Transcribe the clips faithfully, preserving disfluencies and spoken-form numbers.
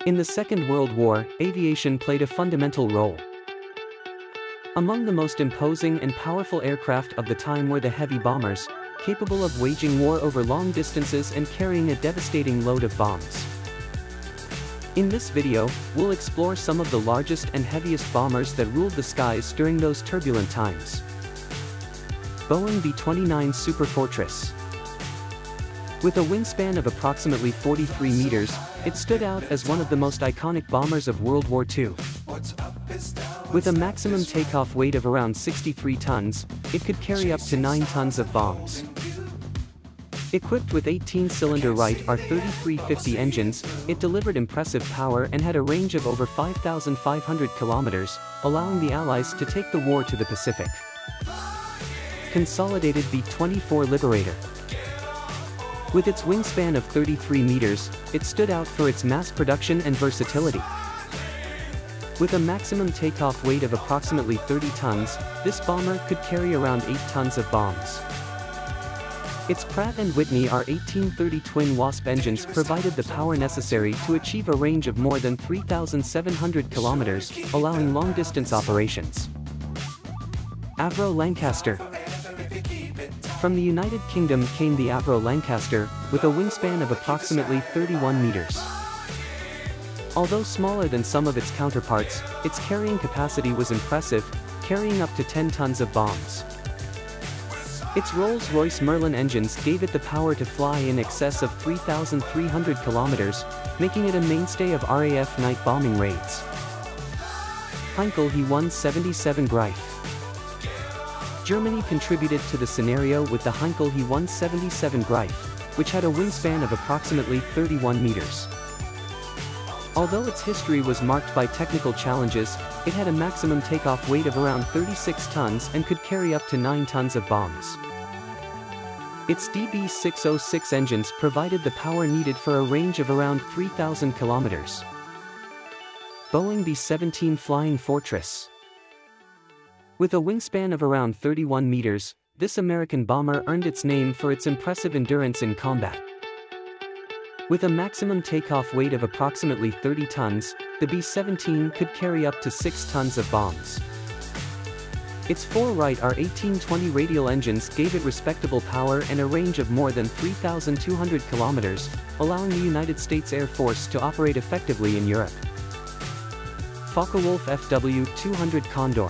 In the Second World War, aviation played a fundamental role. Among the most imposing and powerful aircraft of the time were the heavy bombers, capable of waging war over long distances and carrying a devastating load of bombs. In this video, we'll explore some of the largest and heaviest bombers that ruled the skies during those turbulent times. Boeing B twenty-nine Superfortress. With a wingspan of approximately forty-three meters, it stood out as one of the most iconic bombers of World War Two. With a maximum takeoff weight of around sixty-three tons, it could carry up to nine tons of bombs. Equipped with eighteen cylinder Wright R thirty-three fifty engines, it delivered impressive power and had a range of over five thousand five hundred kilometers, allowing the Allies to take the war to the Pacific. Consolidated B twenty-four Liberator. With its wingspan of thirty-three meters, it stood out for its mass production and versatility. With a maximum takeoff weight of approximately thirty tons, this bomber could carry around eight tons of bombs. Its Pratt and Whitney R eighteen thirty twin Wasp engines provided the power necessary to achieve a range of more than three thousand seven hundred kilometers, allowing long-distance operations. Avro Lancaster. From the United Kingdom came the Avro Lancaster, with a wingspan of approximately thirty-one meters. Although smaller than some of its counterparts, its carrying capacity was impressive, carrying up to ten tons of bombs. Its Rolls-Royce Merlin engines gave it the power to fly in excess of three thousand three hundred kilometers, making it a mainstay of R A F night bombing raids. Heinkel He one seventy-seven Greif. Germany contributed to the scenario with the Heinkel He one seventy-seven Greif, which had a wingspan of approximately thirty-one meters. Although its history was marked by technical challenges, it had a maximum takeoff weight of around thirty-six tons and could carry up to nine tons of bombs. Its D B six oh six engines provided the power needed for a range of around three thousand kilometers. Boeing B seventeen Flying Fortress. With a wingspan of around thirty-one meters, this American bomber earned its name for its impressive endurance in combat. With a maximum takeoff weight of approximately thirty tons, the B seventeen could carry up to six tons of bombs. Its four Wright R eighteen twenty radial engines gave it respectable power and a range of more than three thousand two hundred kilometers, allowing the United States Air Force to operate effectively in Europe. Focke-Wulf Fw two hundred Condor.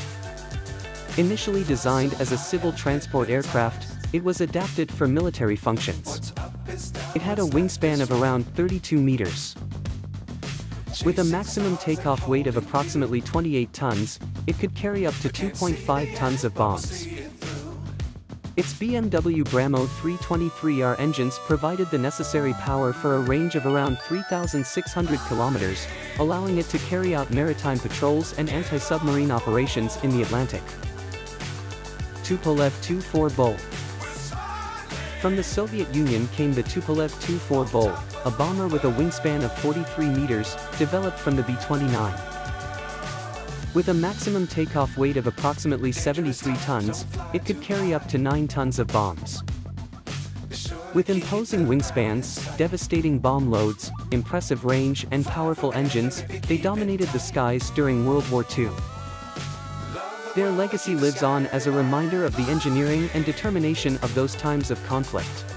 Initially designed as a civil transport aircraft, it was adapted for military functions. It had a wingspan of around thirty-two meters. With a maximum takeoff weight of approximately twenty-eight tons, it could carry up to two point five tons of bombs. Its B M W Bramo three twenty-three R engines provided the necessary power for a range of around three thousand six hundred kilometers, allowing it to carry out maritime patrols and anti-submarine operations in the Atlantic. Tupolev Tu four Bull. From the Soviet Union came the Tupolev Tu four Bull, a bomber with a wingspan of forty-three meters, developed from the B twenty-nine. With a maximum takeoff weight of approximately seventy-three tons, it could carry up to nine tons of bombs. With imposing wingspans, devastating bomb loads, impressive range, and powerful engines, they dominated the skies during World War Two. Their legacy lives on as a reminder of the engineering and determination of those times of conflict.